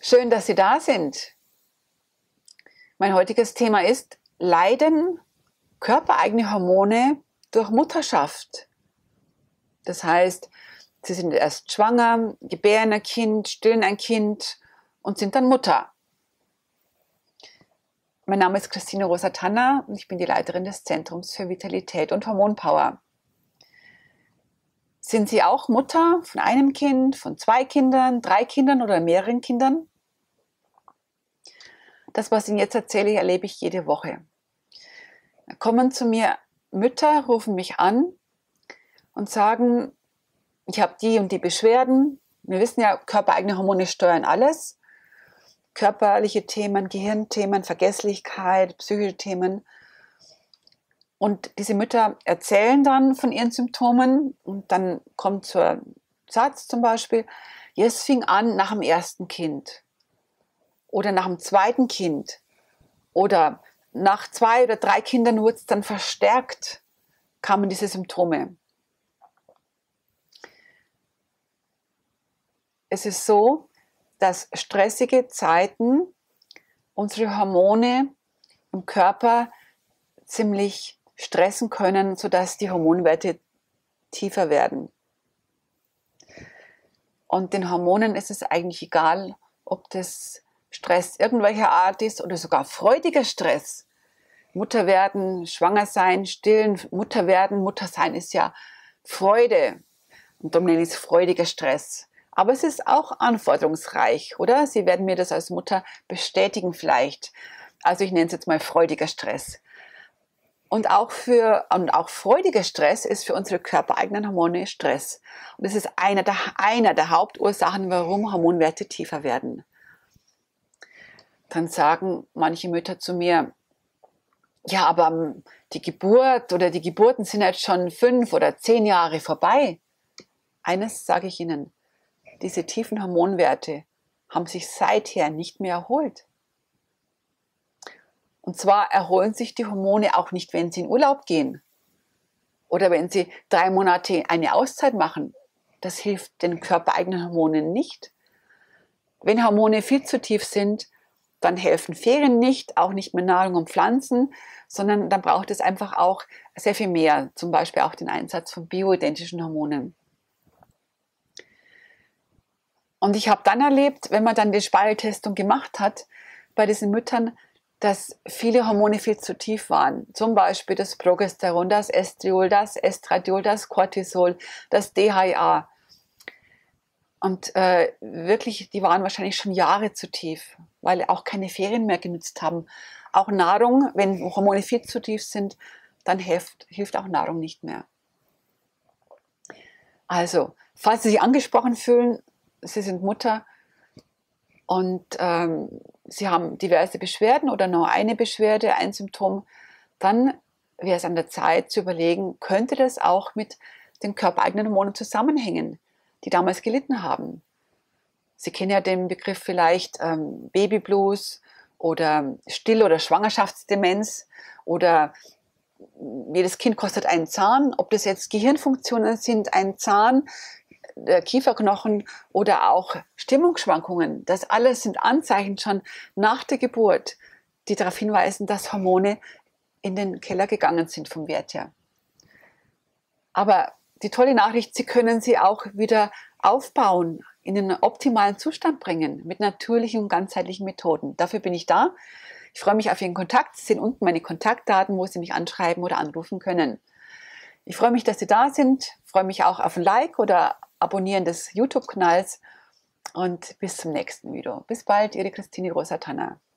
Schön, dass Sie da sind. Mein heutiges Thema ist: Leiden körpereigene Hormone durch Mutterschaft? Das heißt, Sie sind erst schwanger, gebären ein Kind, stillen ein Kind und sind dann Mutter. Mein Name ist Christine Rosa-Tanner und ich bin die Leiterin des Zentrums für Vitalität und Hormonpower. Sind Sie auch Mutter von einem Kind, von 2 Kindern, 3 Kindern oder mehreren Kindern? Das, was ich Ihnen jetzt erzähle, erlebe ich jede Woche. Da kommen zu mir Mütter, rufen mich an und sagen, ich habe die und die Beschwerden. Wir wissen ja, körpereigene Hormone steuern alles. Körperliche Themen, Gehirnthemen, Vergesslichkeit, psychische Themen. Und diese Mütter erzählen dann von ihren Symptomen und dann kommt so ein Satz zum Beispiel: ja, es fing an nach dem ersten Kind oder nach dem zweiten Kind oder nach 2 oder 3 Kindern wurde es dann verstärkt, kamen diese Symptome. Es ist so, dass stressige Zeiten unsere Hormone im Körper ziemlich stressen können, sodass die Hormonwerte tiefer werden. Und den Hormonen ist es eigentlich egal, ob das Stress irgendwelcher Art ist oder sogar freudiger Stress. Mutter werden, schwanger sein, stillen, Mutter werden, Mutter sein ist ja Freude. Und darum nenne ich es freudiger Stress. Aber es ist auch anforderungsreich, oder? Sie werden mir das als Mutter bestätigen vielleicht. Also ich nenne es jetzt mal freudiger Stress. Und auch freudiger Stress ist für unsere körpereigenen Hormone Stress. Und das ist einer der Hauptursachen, warum Hormonwerte tiefer werden. Dann sagen manche Mütter zu mir, ja, aber die Geburt oder die Geburten sind jetzt schon 5 oder 10 Jahre vorbei. Eines sage ich Ihnen: Diese tiefen Hormonwerte haben sich seither nicht mehr erholt. Und zwar erholen sich die Hormone auch nicht, wenn Sie in Urlaub gehen oder wenn Sie 3 Monate eine Auszeit machen. Das hilft den körpereigenen Hormonen nicht. Wenn Hormone viel zu tief sind, dann helfen Ferien nicht, auch nicht mehr Nahrung und Pflanzen, sondern dann braucht es einfach auch sehr viel mehr, zum Beispiel auch den Einsatz von bioidentischen Hormonen. Und ich habe dann erlebt, wenn man dann die Speichertestung gemacht hat, bei diesen Müttern, dass viele Hormone viel zu tief waren. Zum Beispiel das Progesteron, das Estriol, das Estradiol, das Cortisol, das DHEA. Und wirklich, die waren wahrscheinlich schon Jahre zu tief, weil auch keine Ferien mehr genützt haben. Auch Nahrung, wenn Hormone viel zu tief sind, dann hilft auch Nahrung nicht mehr. Also, falls Sie sich angesprochen fühlen, Sie sind Mutter und Sie haben diverse Beschwerden oder nur eine Beschwerde, ein Symptom, dann wäre es an der Zeit zu überlegen, könnte das auch mit den körpereigenen Hormonen zusammenhängen, die damals gelitten haben. Sie kennen ja den Begriff vielleicht Babyblues oder Still- oder Schwangerschaftsdemenz oder jedes Kind kostet einen Zahn, ob das jetzt Gehirnfunktionen sind, ein Zahn, der Kieferknochen oder auch Stimmungsschwankungen. Das alles sind Anzeichen schon nach der Geburt, die darauf hinweisen, dass Hormone in den Keller gegangen sind vom Wert her. Aber die tolle Nachricht: Sie können sie auch wieder aufbauen, in den optimalen Zustand bringen, mit natürlichen und ganzheitlichen Methoden. Dafür bin ich da. Ich freue mich auf Ihren Kontakt. Sie sehen unten meine Kontaktdaten, wo Sie mich anschreiben oder anrufen können. Ich freue mich, dass Sie da sind. Ich freue mich auch auf ein Like oder Abonnieren des YouTube-Kanals und bis zum nächsten Video. Bis bald, Ihre Christine Rosa-Tanner.